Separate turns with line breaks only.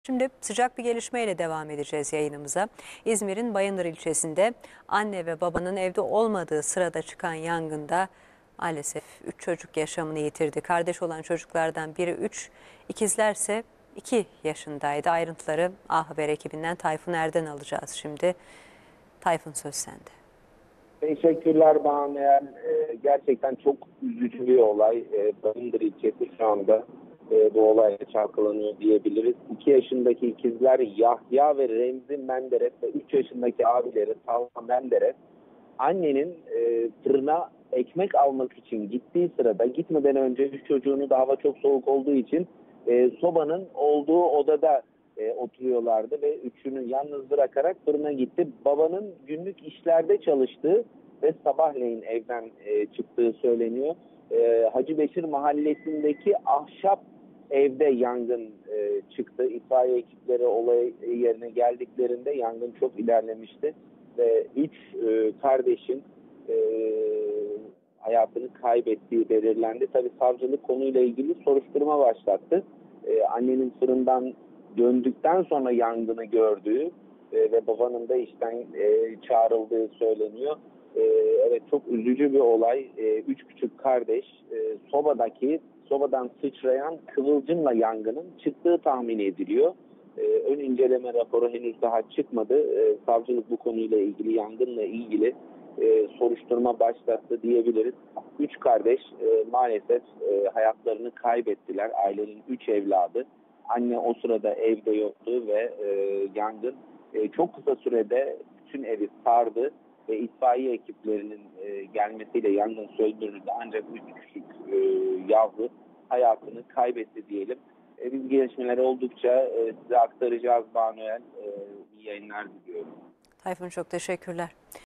Şimdi sıcak bir gelişmeyle devam edeceğiz yayınımıza. İzmir'in Bayındır ilçesinde anne ve babanın evde olmadığı sırada çıkan yangında maalesef 3 çocuk yaşamını yitirdi. Kardeş olan çocuklardan biri 3, ikizlerse 2 yaşındaydı. Ayrıntıları A Haber ekibinden Tayfun Er'den alacağız şimdi. Tayfun, söz sende.
Teşekkürler Banu. Gerçekten çok üzücü bir olay. Bayındır ilçesi şu anda bu olayla çalkalanıyor diyebiliriz. 2 yaşındaki ikizler Yahya ve Remzi Menderes ve 3 yaşındaki abileri Talha Menderes annenin fırına ekmek almak için gittiği sırada, gitmeden önce 3 çocuğunu da hava çok soğuk olduğu için sobanın olduğu odada oturuyorlardı ve üçünü yalnız bırakarak fırına gitti. Babanın günlük işlerde çalıştığı ve sabahleyin evden çıktığı söyleniyor. Hacı Beşir mahallesindeki ahşap evde yangın çıktı. İtfaiye ekipleri olay yerine geldiklerinde yangın çok ilerlemişti ve 3 kardeşin e, hayatını kaybettiği belirlendi. Tabii savcılık konuyla ilgili soruşturma başlattı. Annenin fırından döndükten sonra yangını gördüğü ve babanın da işten çağrıldığı söyleniyor. Evet, çok üzücü bir olay. 3 küçük kardeş sobadan sıçrayan kıvılcımla yangının çıktığı tahmin ediliyor. Ön inceleme raporu henüz daha çıkmadı. Savcılık bu konuyla ilgili, yangınla ilgili soruşturma başlattı diyebiliriz. 3 kardeş maalesef hayatlarını kaybettiler. Ailenin 3 evladı. Anne o sırada evde yoktu ve yangın çok kısa sürede bütün evi sardı ve itfaiye ekiplerinin gelmesiyle yangın söndürüldü. Ancak 3 küçük yavru hayatını kaybetti diyelim. Biz gelişmeler oldukça size aktaracağız Banu. İyi yayınlar diliyorum.
Tayfun, çok teşekkürler.